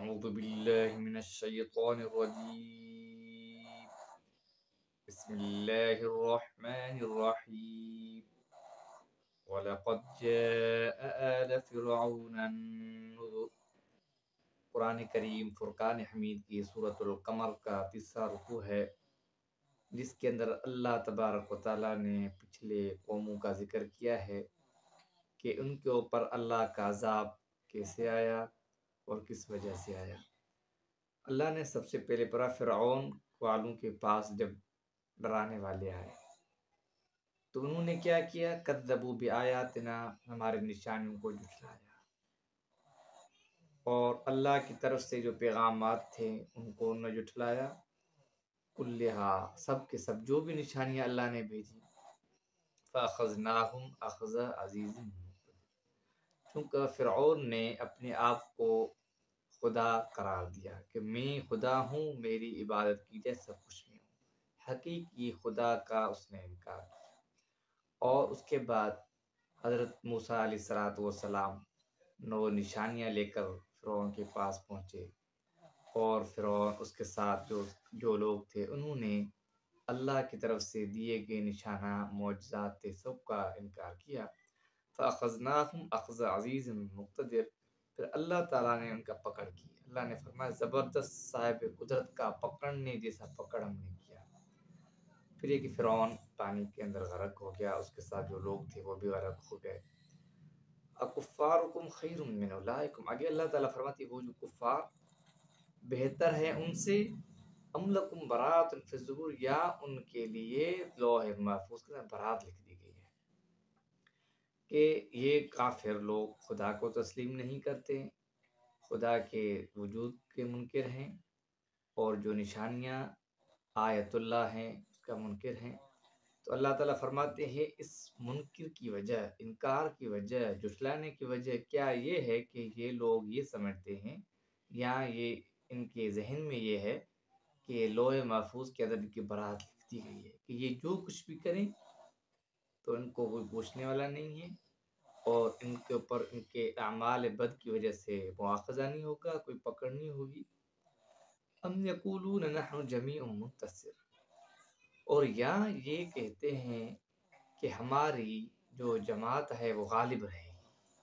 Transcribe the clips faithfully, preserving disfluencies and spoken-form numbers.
أعوذ بالله من الشيطان الرجيم. بسم الله الرحمن الرحيم. وَلَقَدْ جَاءَ آلَ فِرْعَوْنَ النُّذُرُ. قرآن کریم فرقان حمید کی سورۃ القمر کا تیسرا رکوع ہے، جس کے اندر اللہ تبارک و تعالیٰ نے پچھلے قوموں کا ذکر کیا ہے کہ ان کے اوپر اللہ کا عذاب کیسے آیا اور کس وجہ سے آیا۔ اللہ نے سب سے پہلے پڑھا فرعون والوں کے پاس جب ڈرانے والے آئے تو انہوں نے کیا کیا؟ کذبوا بآیاتنا، ہمارے نشانیوں کو جھٹلایا، اور اللہ کی طرف سے جو پیغامات تھے ان کو نہ جھٹلایا، کلھا، سب کے سب جو بھی نشانیاں اللہ نے بھیجی، فاخذناہم اخذ عزیز مقتدر، چونکہ فرعون نے اپنے آپ کو خدا قرار دیا کہ میں خدا ہوں، میری عبادت کی جائے، سب کچھ میں ہوں، حقیقی خدا کا اس نے انکار کیا۔ اور اس کے بعد حضرت موسیٰ علیہ الصلوۃ والسلام نو نشانیاں لے کر فرعون کے پاس پہنچے، اور فرعون اس کے ساتھ جو جو لوگ تھے انہوں نے اللہ کی طرف سے دیے گئے نشانہ معجزات تھے سب کا انکار کیا۔ فَأَخَذْنَاهُمْ أَخْذَ عَزِيزٍ مُقْتَدِرٍ، پھر اللہ تعالیٰ نے ان کا پکڑ کی۔ اللہ نے فرمایا زبردست صاحب قدرت کا پکڑنے جیسا پکڑ ہم نے کیا۔ پھر یہ کہ فرعون پانی کے اندر غرق ہو گیا، اس کے ساتھ جو لوگ تھے وہ بھی غرق ہو گئے۔ اکفارکم خیر من اولئکم، آگے اللہ تعالیٰ فرماتی وہ جو کفار بہتر ہے ان سے، ام لکم براۃ فی الزبر، یا ان کے لیے لوح محفوظ کے اندر برات لکھ دی گئی ہے کہ یہ کافر لوگ خدا کو تسلیم نہیں کرتے، خدا کے وجود کے منکر ہیں، اور جو نشانیاں آیت اللہ ہیں اس کا منکر ہیں۔ تو اللہ تعالیٰ فرماتے ہیں اس منکر کی وجہ، انکار کی وجہ، جھٹلانے کی وجہ کیا یہ ہے کہ یہ لوگ یہ سمجھتے ہیں، یا یہ ان کے ذہن میں یہ ہے کہ لوح محفوظ کے اندر ان کی برات لکھ دی گئی ہے کہ یہ جو کچھ بھی کریں تو ان کو کوئی پوچھنے والا نہیں ہے، اور ان کے اوپر ان کے اعمال بد کی وجہ سے مواخذہ نہیں ہوگا، کوئی پکڑ نہیں ہوگی۔ ام یقولون نحن جمیع منتصر، اور یا یہ کہتے ہیں کہ ہماری جو جماعت ہے وہ غالب رہے گی۔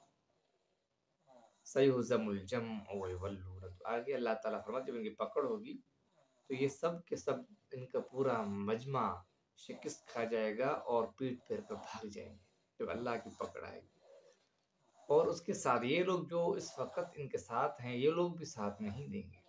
سیہزم الجمع ویولون، تو آگے اللہ تعالیٰ فرماتے جب ان کی پکڑ ہوگی تو یہ سب کے سب ان کا پورا مجمع شکست کھا جائے گا اور پیٹ پھیر کر بھاگ جائیں گے جب اللہ کی پکڑ آئے گی۔ اور اس کے ساتھ یہ لوگ جو اس وقت ان کے ساتھ ہیں یہ لوگ بھی ساتھ نہیں دیں گے۔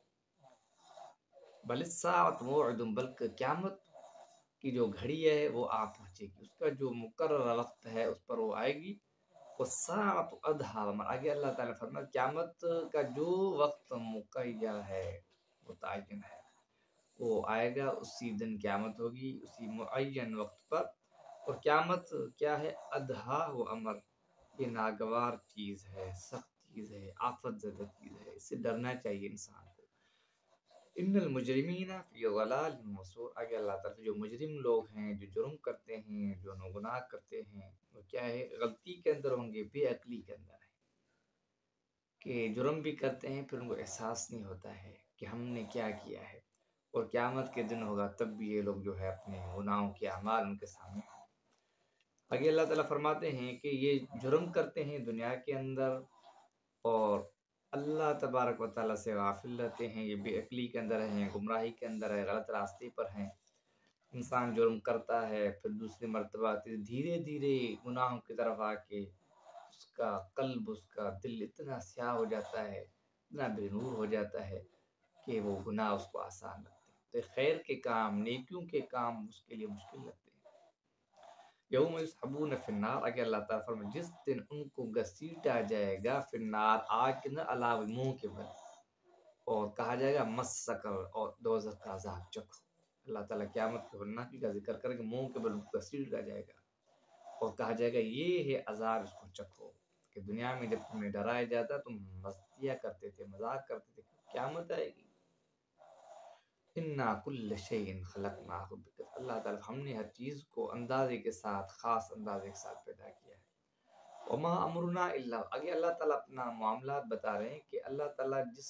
بل الساعۃ موعد، بلکہ قیامت کی جو گھڑی ہے وہ آ پہنچے گی، اس کا جو مقررہ وقت ہے اس پر وہ آئے گی۔ والساعۃ ادھیٰ وامر، آگے اللہ تعالیٰ فرمایا قیامت کا جو وقت مقرر ہے متعین ہے وہ آئے گا، اسی دن قیامت ہوگی، اسی معین وقت پر۔ اور قیامت کیا ہے؟ ادھیٰ و امر، یہ ناگوار چیز ہے، سخت چیز ہے، آفت زدہ چیز ہے، اس سے ڈرنا چاہیے انسان کو۔ ان المجرمین فی ضلال وسعور، آگے اللہ تعالیٰ جو مجرم لوگ ہیں، جو جرم کرتے ہیں، جو گناہ کرتے ہیں، وہ کیا ہے؟ غلطی کے اندر ہوں گے، بے عقلی کے اندر ہے کہ جرم بھی کرتے ہیں پھر ان کو احساس نہیں ہوتا ہے کہ ہم نے کیا کیا ہے، اور قیامت کے دن ہوگا تب بھی یہ لوگ جو ہے اپنے گناہوں کے اعمال ان کے سامنے ہوں۔ آگے اللہ تعالیٰ فرماتے ہیں کہ یہ جرم کرتے ہیں دنیا کے اندر اور اللہ تبارک و تعالیٰ سے غافل رہتے ہیں، یہ بے عقلی کے اندر ہیں، گمراہی کے اندر ہے، غلط راستے پر ہیں۔ انسان جرم کرتا ہے پھر دوسری مرتبہ دھیرے دھیرے گناہوں کی طرف آ کے اس کا قلب، اس کا دل اتنا سیاہ ہو جاتا ہے، اتنا بے نور ہو جاتا ہے کہ وہ گناہ اس کو آسان لگتے ہیں، تو خیر کے کام، نیکیوں کے کام اس کے لیے مشکل لگتے ہیں۔ یوم یسحبون فی النار، آگے اللہ تعالیٰ فرمائے جس دن ان کو گھسیٹا جائے گا فی النار، آگ کے اندر، علاوہ منہ کے بل، اور کہا جائے گا مس سکر، اور دوزخ کا عذاب چکھو۔ اللہ تعالیٰ قیامت کے ہولناکی کا ذکر کرے کہ منہ کے بل ان کو گھسیٹا جائے گا اور کہا جائے گا یہ ہے عذاب، اس کو چکھو۔ کہ دنیا میں جب تمہیں ڈرایا جاتا تم مستیاں کرتے تھے، مذاق کرتے تھے، قیامت آئے گی۔ اِنَّا كُلَّ شَيْءٍ خَلَقْنَاهُ بِقَدَرٍ، اللہ تعالیٰ ہم نے ہر چیز کو اندازے کے ساتھ، خاص اندازے کے ساتھ پیدا کیا ہے۔ وَمَا أَمْرُنَا إِلَّا، آگے اللہ تعالیٰ اپنا معاملات بتا رہے ہیں کہ اللہ تعالیٰ جس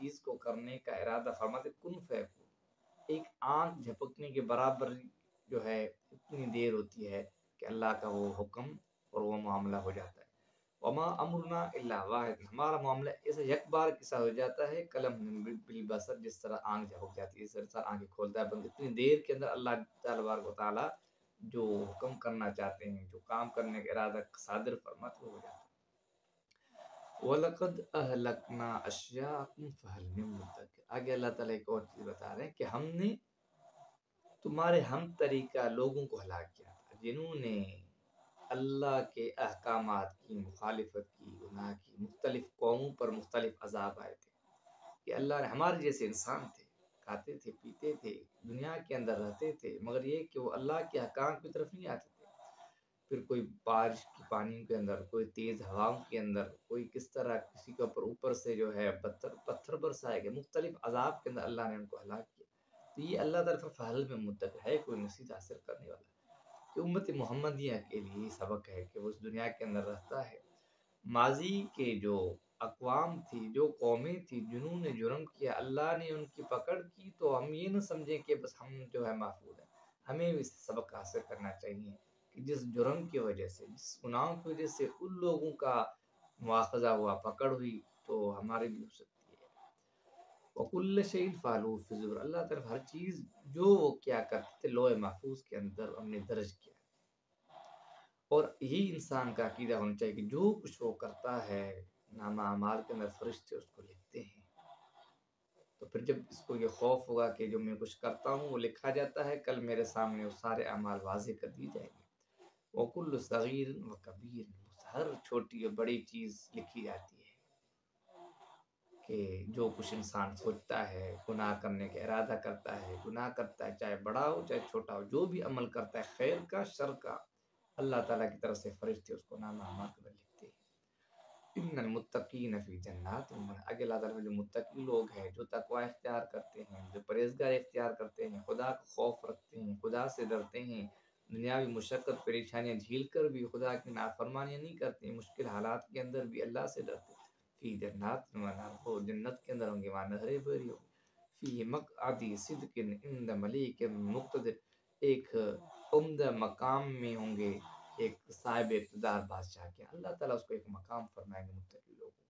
چیز کو کرنے کا ارادہ فرماتے کن فیکون، ایک آنکھ جھپکنے کے برابر جو ہے اتنی دیر ہوتی ہے کہ اللہ کا وہ حکم اور وہ معاملہ ہو جاتا ہے۔ وما امرنا الا واحد، ہمارا معاملہ ایسا یک بار کسا ہو جاتا ہے کلم بالبصر، جس طرح آنکھ جھپک جاتی ہے، اس طرح آنکھیں کھولتا ہے بند، اتنی دیر کے اندر اللہ تبارک و تعالیٰ جو حکم کرنا چاہتے ہیں، جو کام کرنے کا ارادہ صادر فرماتے ہو جاتا ہے۔ وَلَقَدْ أَهْلَكْنَا أَشْيَاءَكُمْ فَهَلْ مِن مُدَّكِرٍ، آگے اللہ تعالیٰ ایک اور چیز بتا رہے ہیں کہ ہم نے تمہارے ہم طریقہ لوگوں کو ہلاک کیا تھا جنہوں نے اللہ کے احکامات کی مخالفت کی، گناہ کی، مختلف قوموں پر مختلف عذاب آئے تھے کہ اللہ نے، ہمارے جیسے انسان تھے، کھاتے تھے پیتے تھے دنیا کے اندر رہتے تھے، مگر یہ کہ وہ اللہ کے احکام کی طرف نہیں آتے تھے۔ پھر کوئی بارش کی پانی کے اندر، کوئی تیز ہواؤں کے اندر، کوئی کس طرح کسی کے اوپر اوپر سے جو ہے پتھر پتھر برسائے گئے، مختلف عذاب کے اندر اللہ نے ان کو ہلاک کیا۔ تو یہ اللہ تعالیٰ فہل میں مدکر ہے، کوئی نصیحت حاصل کرنے والا کہ امت محمدیہ کے لیے سبق ہے کہ وہ اس دنیا کے اندر رہتا ہے، ماضی کے جو اقوام تھی، جو قومیں تھی جنہوں نے جرم کیا، اللہ نے ان کی پکڑ کی، تو ہم یہ نہ سمجھیں کہ بس ہم جو ہے محفوظ ہیں، ہمیں بھی سبق حاصل کرنا چاہیے کہ جس جرم کی وجہ سے، جس گناہوں کی وجہ سے ان لوگوں کا مواخذہ ہوا، پکڑ ہوئی، تو ہمارے بھی ہو سکتی ہے۔ وَكُلَّ شَيْءٍ فَعَلُوهُ فِي الزُّبُرِ، اللہ تعالیٰ ہر چیز جو وہ کیا کرتے تھے لوح محفوظ کے اندر ہم نے درج کیا۔ اور یہی انسان کا عقیدہ ہونا چاہیے کہ جو کچھ وہ کرتا ہے نامہ اعمال کے اندر فرشتے اس کو لکھتے ہیں، تو پھر جب اس کو یہ خوف ہوگا کہ جو میں کچھ کرتا ہوں وہ لکھا جاتا ہے، کل میرے سامنے وہ سارے اعمال واضح کر دی جائیں گے۔ وَكُلُّ صَغِيرٍ وَكَبِيرٍ، ہر چھوٹی اور بڑی چیز لکھی جاتی ہے کہ جو کچھ انسان سوچتا ہے، گناہ کرنے کا ارادہ کرتا ہے، گناہ کرتا ہے، چاہے بڑا ہو چاہے چھوٹا ہو، جو بھی عمل کرتا ہے خیر کا شر کا، اللہ تعالیٰ کی طرف سے فرشتے اس کو نامہ اعمال کے اندر لکھتے ہیں۔ ان المتقین فی جنات و نہر، آگے اللہ تعالیٰ میں جو متقی لوگ ہیں، جو تقوی اختیار کرتے ہیں، جو پرہیزگار اختیار کرتے ہیں، خدا کا خوف رکھتے ہیں، خدا سے ڈرتے ہیں، دنیاوی مشقت پریشانیاں جھیل کر بھی خدا کی نافرمانیاں نہیں کرتے ہیں، مشکل حالات کے اندر بھی اللہ سے ڈرتے ہیں، فی جنات و نہر، وہ جنت کے اندر ہوں گے، وہاں نہریں بہری ہوں گی، فی مقعد صدق عند ملیک مقتدر، ایک عمدہ مقام میں ہوں گے، ایک صاحب اقتدار بادشاہ کے، اللہ تعالیٰ اس کو ایک مقام فرمائیں گے متقی لوگوں کو۔